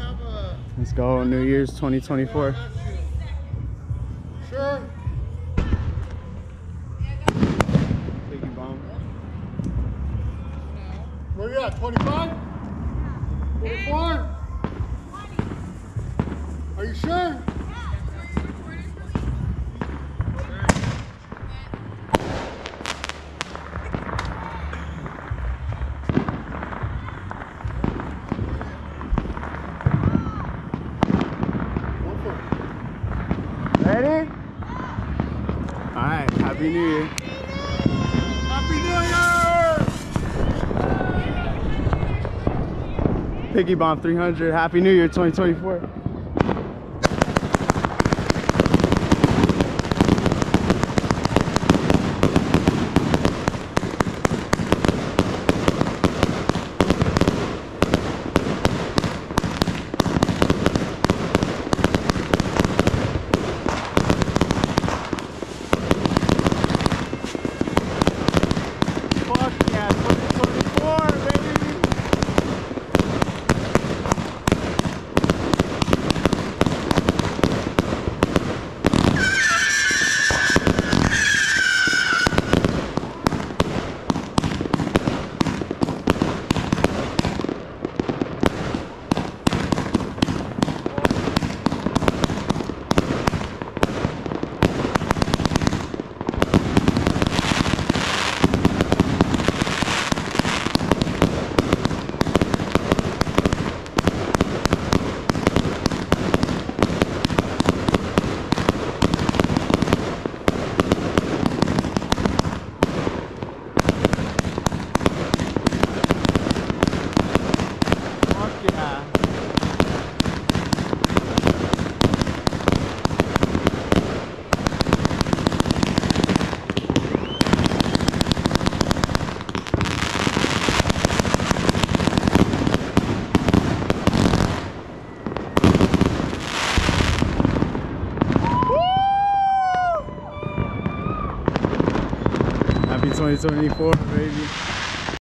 Let's go, New Year's 2024. Sure. Piggy bomb. Where you at? 25? 24? Are you sure? Ready? Alright, Happy New Year. Happy New Year! Piggy bomb 300. Happy New Year 2024. Fuck yeah, 2024, baby! Yeah. Happy 2024, baby.